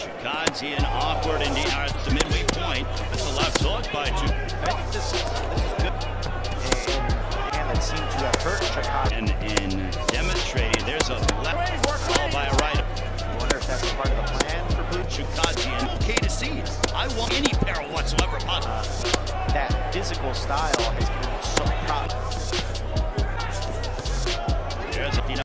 Chukhadzhian awkward indeed at the midway point. It's a left hook by Chukhadzhian. I think this is good. And that seemed to have hurt Chukhadzhian. And in demonstrating, there's a left ball by a right. I wonder if that's part of the plan for Chukhadzhian. Okay to see. I want any peril whatsoever possible. That physical style has been so proud.